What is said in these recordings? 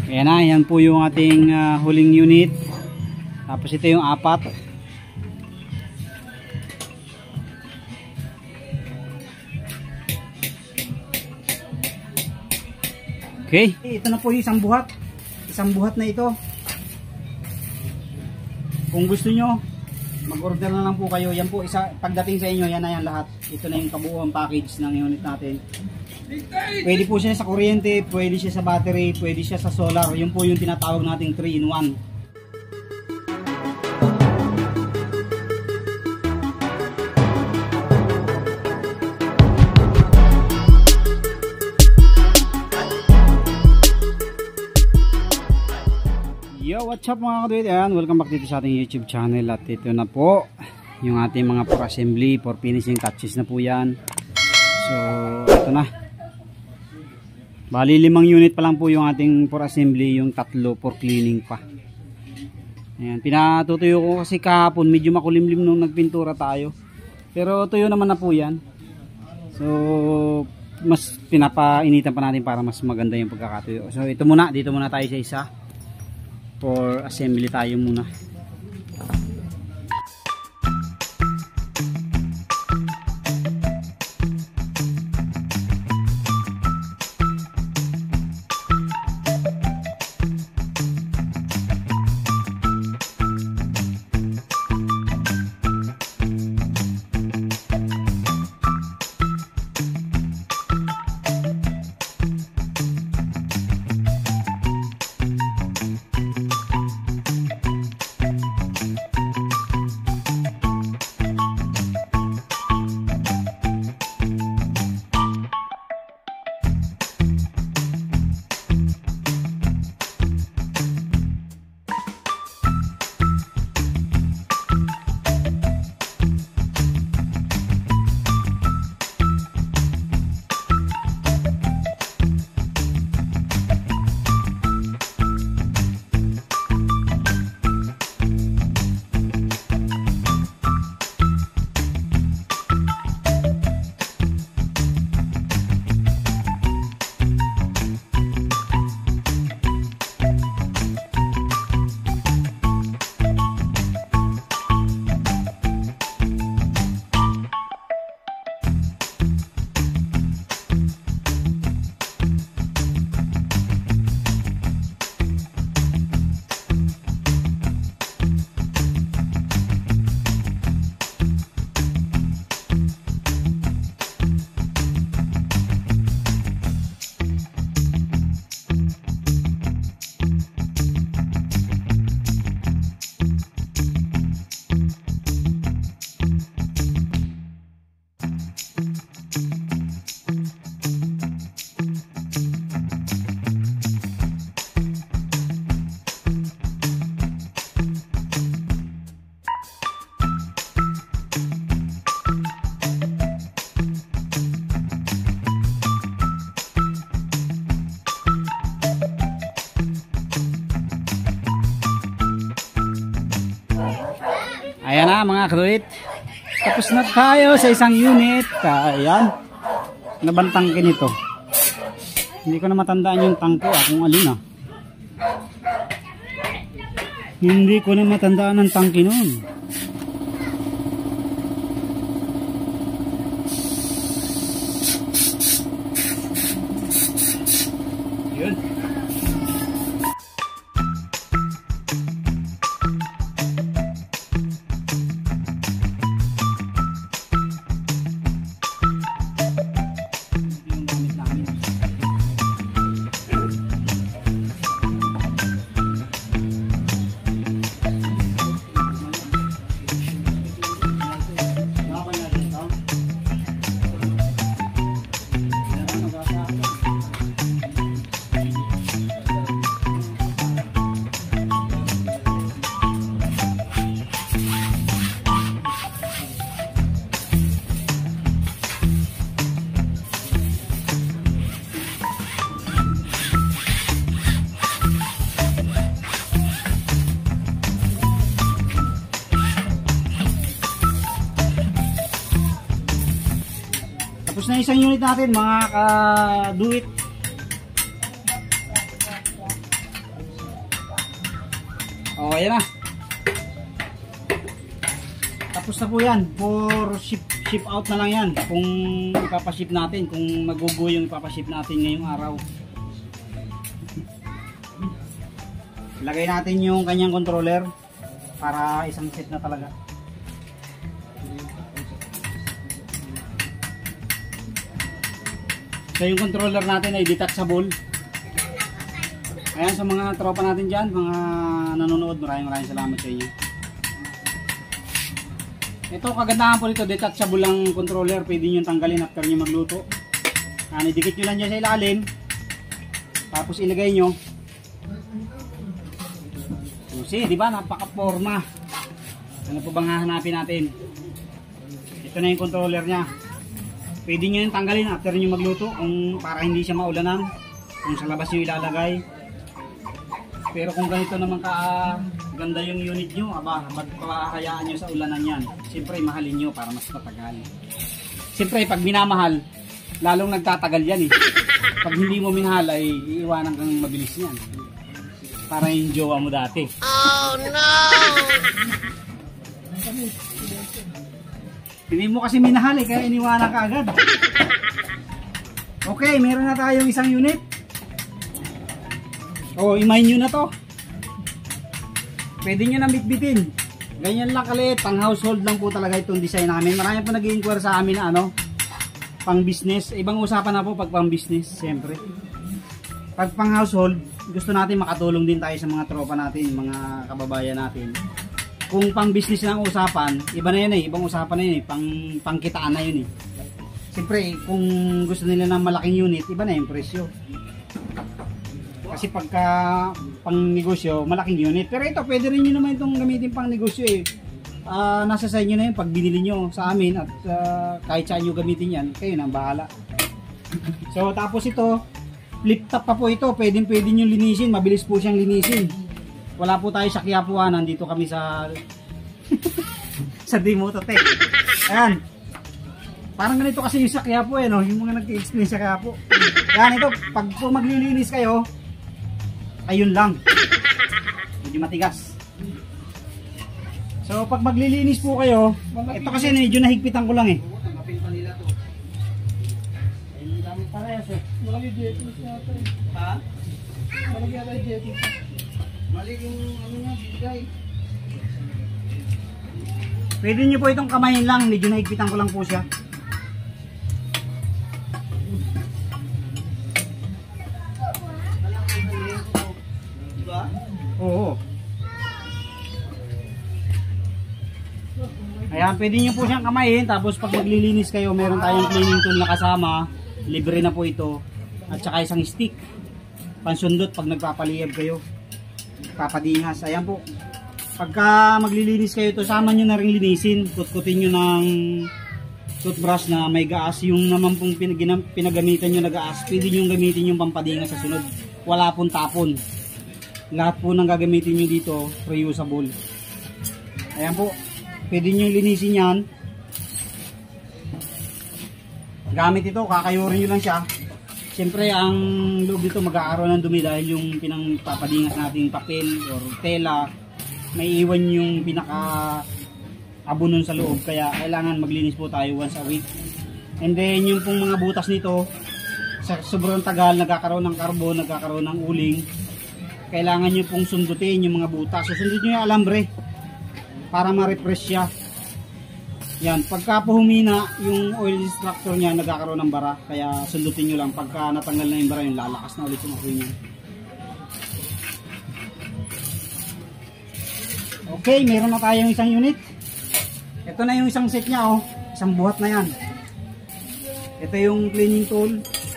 Ayan na, yan po yung ating huling unit. Tapos ito yung apat. Okay, ito na po yung isang buhat. Isang buhat na ito. Kung gusto nyo, mag-order na lang po kayo. Yan po, pagdating sa inyo, yan na yan lahat. Ito na yung kabuuan package ng unit natin. Pwede po siya sa kuryente, pwede siya sa battery, pwede siya sa solar. Yun po yung tinatawag nating 3-in-1. Yo, what's up mga kaduit? Ayan, welcome back dito sa ating YouTube channel. At ito na po yung ating mga for assembly, for finishing touches na po yan. So, ito na. Bali 5 unit pa lang po yung ating for assembly, yung 3 for cleaning pa. Ayan, pinatutuyo ko kasi kahapon medyo makulimlim nung nagpintura tayo. Pero tuyo naman na po yan. So, mas pinapainitan pa natin para mas maganda yung pagkakatuyo. So, ito muna, dito muna tayo sa isa. For assembly tayo muna. Ayan na mga kaduit. Tapos na tayo sa isang unit. Ayan. Nabang tangke nito. Hindi ko na matandaan yung tangke kung alin ah. Hindi ko na matandaan ang tangke nun. Yun. Tapos na isang unit natin mga ka-do it. O, ayan na. Tapos na po yan. For ship out na lang yan. Kung ipapaship natin. Kung magugo yung ipapaship natin ngayong araw. Lagay natin yung kanyang controller. Para isang set na talaga. So yung controller natin ay detachable. Ayan, sa mga tropa natin dyan, mga nanonood, maraming salamat sa inyo. Ito, kagandahan po nito, detachable lang controller, pwede nyo tanggalin after nyo magluto. Idikit nyo lang dyan sa ilalim, tapos ilagay nyo. See, di ba, napaka-forma. Ano po bang hahanapin natin? Ito na yung controller nya. Pwede nyo yung tanggalin after nyo magluto, para hindi siya maulanan, kung sa labas nyo ilalagay. Pero kung ganito naman ganda yung unit nyo, magpahayaan nyo sa ulanan yan. Siyempre mahalin nyo para mas matagal. Siyempre pag minamahal, lalong nagtatagal yan eh. Pag hindi mo minahal ay iiwanan kang mabilis yan. Para yung jowa mo dati. Oh no! Hindi mo kasi minahal eh, kaya iniwanan ka agad. Okay, meron na tayong isang unit. Oh, imahin nyo na to. Pwede nyo na bitbitin. Ganyan lang kaliit. Pang household lang po talaga itong design namin. Marami po nag-i-inquire sa amin na pang business. Ibang usapan na po pag pang business, siyempre. Pag pang household, gusto natin makatulong din tayo sa mga tropa natin, mga kababayan natin. Kung pang business na ang usapan, iba na yun eh. Ibang usapan na yun eh. Pangkitaan na yun eh. Siyempre, kung gusto nila ng malaking unit, iba na yung presyo. Kasi pagka pang negosyo, malaking unit. Pero ito, pwede rin nyo naman itong gamitin pang negosyo eh. Nasa sa inyo na yun pag binili nyo sa amin at kahit saan nyo gamitin yan, kayo na bahala. So tapos ito, flip top pa po ito. Pwede nyo linisin, mabilis po siyang linisin. Wala po tayo sa Quiapuan, nandito kami sa sa Dimototech. Ayan. Parang ganito kasi yung sa Quiapo eh, no? Yung mga nag-explain sa Quiapo. Yan ito, pag po maglilinis kayo, ayun lang. Medyo matigas. So pag maglilinis po kayo, ito kasi medyo nahigpitan ko lang eh. Mapil pa nila to. Ayun dami parehas eh. Malagi dito natin. Ha? Malagi ata dito. Mali yung ano niya, bigay. Pwede niyo po itong kamayin lang, medyo nahigpitan ko lang po siya. Oo. Ayan, pwede nyo po siyang kamayin. Tapos pag maglilinis kayo, meron tayong cleaning tool na kasama. Libre na po ito. At saka isang stick. Pansundot pag nagpapaliyab kayo. Papadingas. Ayan po. Pagka maglilinis kayo ito, sama nyo na rin linisin. Kutkutin nyo ng toothbrush na may gaas. Yung naman pong pinagamitan nyo na gaas, pwede nyo gamitin yung pampadingas sa sunod. Wala pong tapon. Lahat po ng gagamitin nyo dito, reusable. Ayan po. Pwede nyo linisin yan. Gamit ito, kakayurin nyo lang siya. Siyempre, ang loob dito mag-aaroon ng dumi dahil yung pinangpapadingas natin papel or tela, may iwan yung pinaka-abunon sa loob. Kaya kailangan maglinis po tayo once a week. And then, yung pong mga butas nito, sa sobrang tagal, nagkakaroon ng karbon, nagkakaroon ng uling. Kailangan nyo pong sundutin yung mga butas. So, sundot nyo yung alambre para ma-refresh siya. Yan, pagka po humina yung oil extractor niya, nagkakaroon ng bara. Kaya sundutin nyo lang. Pagka natanggal na yung bara, yung lalakas na ulit yung apoy niya. Okay, meron na tayong isang unit. Ito na yung isang set niya, oh. Isang buhat na yan. Ito yung cleaning tool.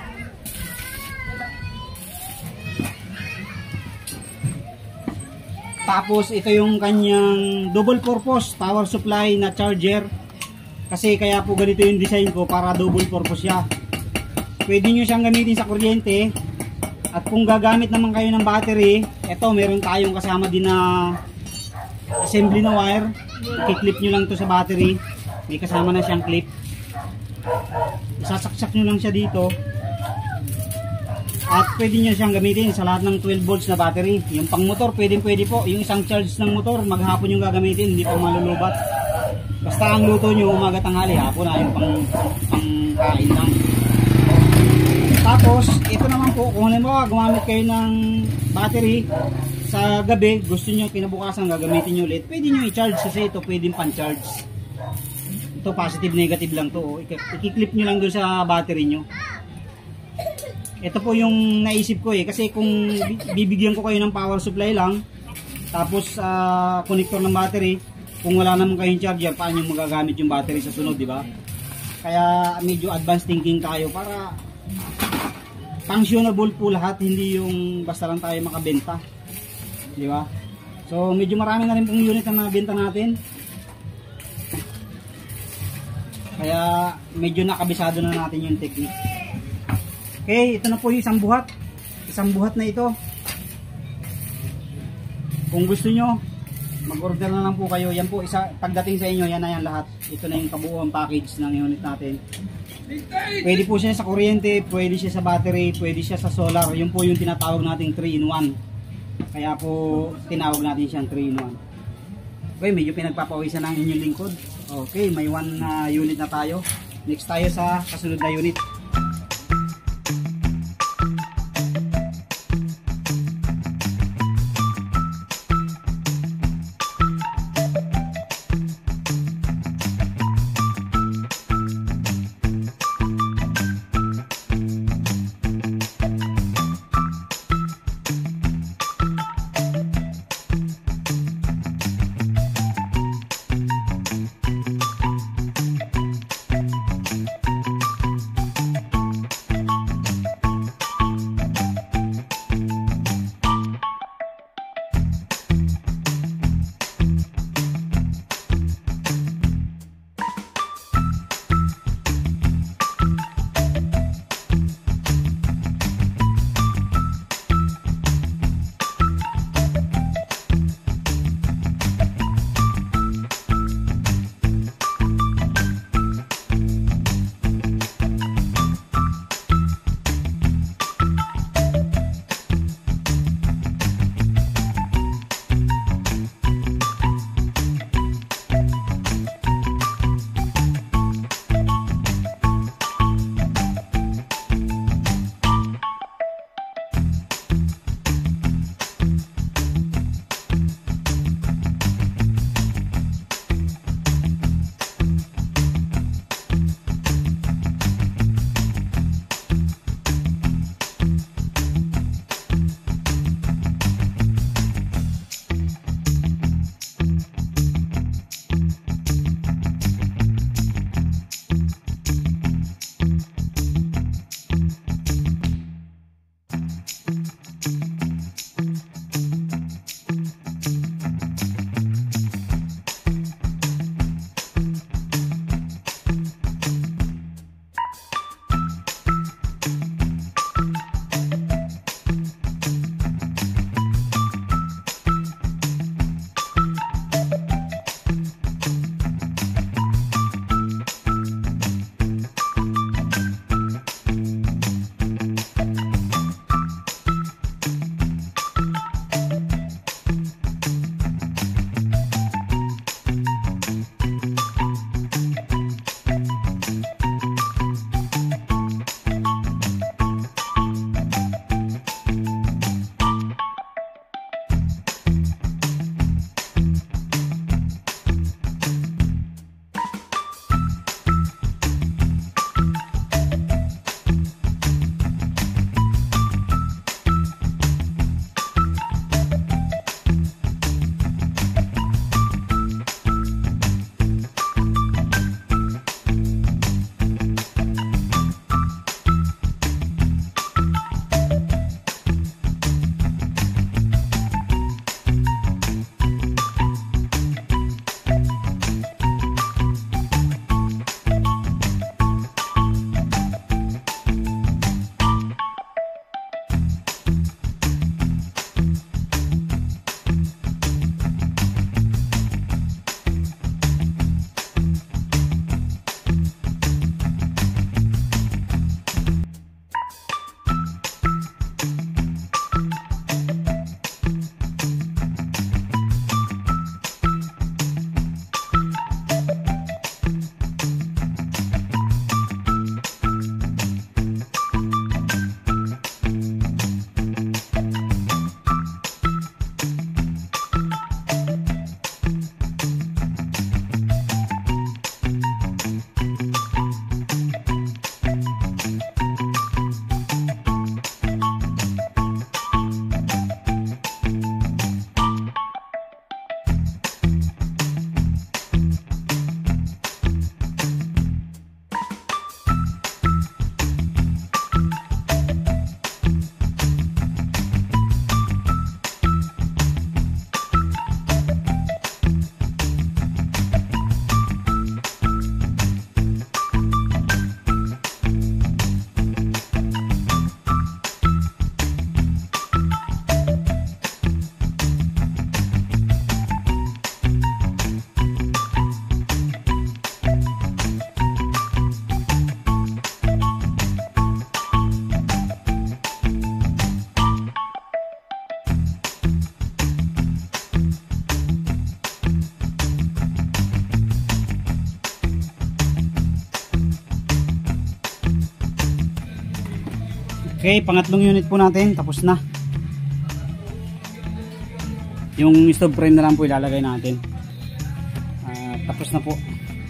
Tapos ito yung kanyang double purpose power supply na charger. Kasi kaya po ganito yung design ko, para double purpose siya. Pwede nyo siyang gamitin sa kuryente. At kung gagamit naman kayo ng battery, ito meron tayong kasama din na assembly na wire. I-clip nyo lang to sa battery. May kasama na siyang clip. Isasaksak nyo lang siya dito. At pwede nyo siyang gamitin sa lahat ng 12 volts na battery. Yung pang motor, pwede po. Yung isang charge ng motor, maghapon yung gagamitin, hindi pa malulubat. Basta ang luto nyo, umaga tanghali, hapon na yung pang kain lang. Tapos, ito naman po, kung halimbawa gumamit kayo ng battery sa gabi, gusto nyo kinabukasan gagamitin nyo ulit, pwede nyo i-charge kasi ito pwedeng pan-charge. Ito positive negative lang to. I-clip nyo lang doon sa battery nyo. Ito po yung naisip ko kasi kung bibigyan ko kayo ng power supply lang, tapos connector ng battery, kung wala naman kayong charger, paano yung magagamit yung battery sa sunod, di ba? Kaya medyo advanced thinking tayo para functionable po lahat, hindi yung basta lang tayo makabenta, di ba? So medyo marami na rin pong unit na nabenta natin. Kaya medyo nakabisado na natin yung technique. Okay, ito na po yung isang buhat. Isang buhat na ito. Kung gusto nyo, mag-order na lang po kayo. Yan po, pagdating sa inyo, yan na yan lahat. Ito na yung kabuuan package ng unit natin. Pwede po siya sa kuryente, pwede siya sa battery, pwede siya sa solar. Yun po yung tinatawag nating 3-in-1. Kaya po, tinawag natin siyang 3-in-1. Okay, medyo pinagpapawisan ng inyong lingkod. Okay, may 1 unit na tayo. Next tayo sa kasunod na unit. Okay, pangatlong unit po natin, tapos na. Yung stove frame na lang po ilalagay natin. Tapos na po.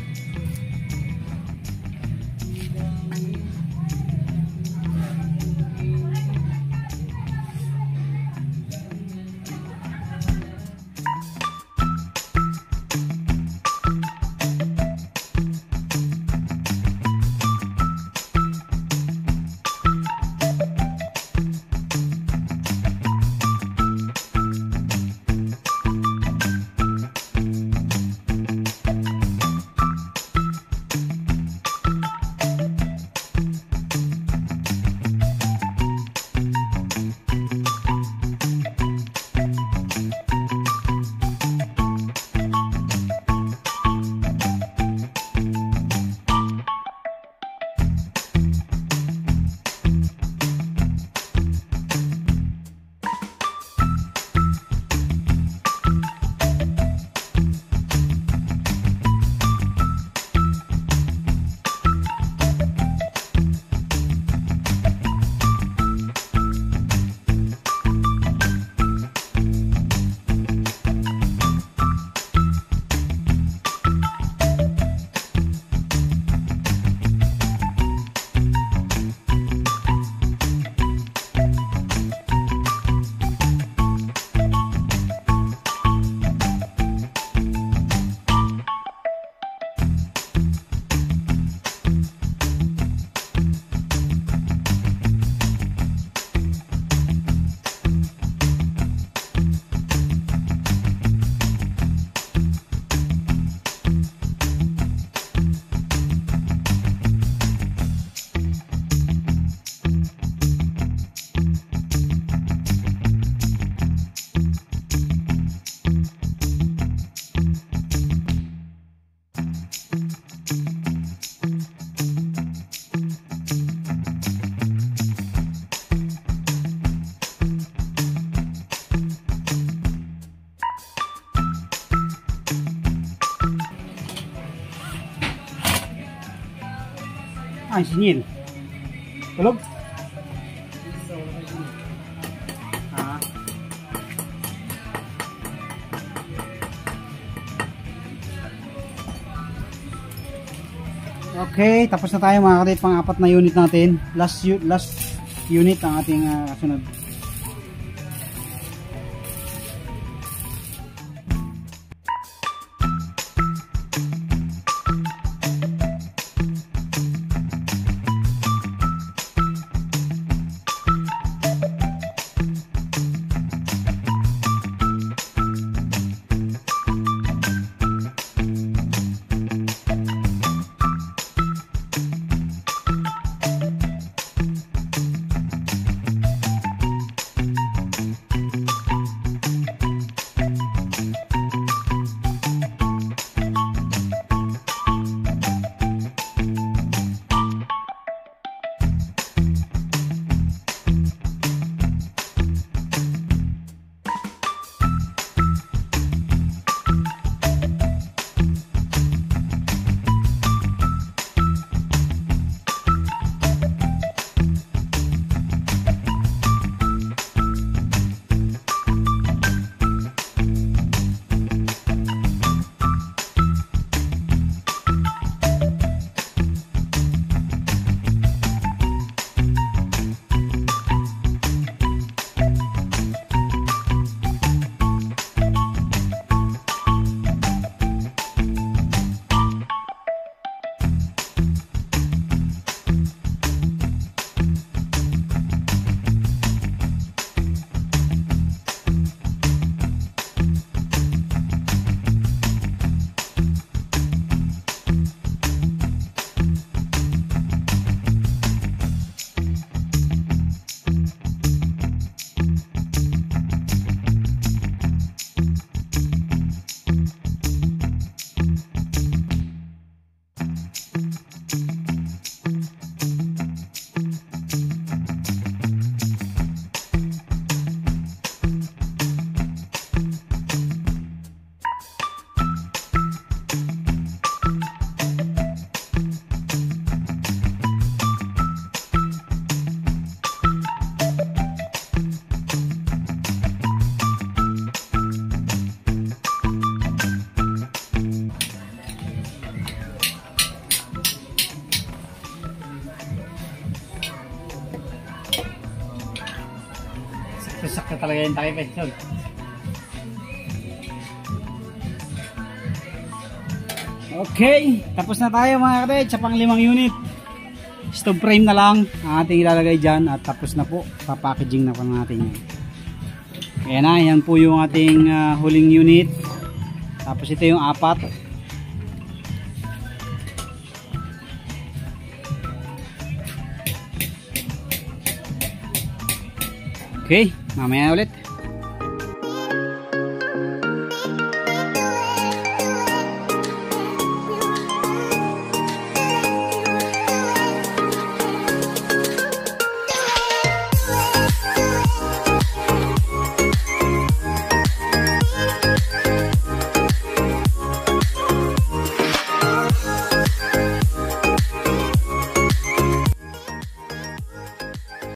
Ay, sinyil. Tulog? Okay, tapos na tayo mga kadit, pang-apat na unit natin. Last unit ang ating kasunod. nakalagay yung takip Sol. Okay, tapos na tayo mga kadayat sa pang 5 unit. Stove frame na lang ang ating ilalagay dyan at tapos na po. Papackaging na po natin yan. Ayan na, yan po yung ating huling unit. Tapos ito yung 4. Okay, mamaya ulit.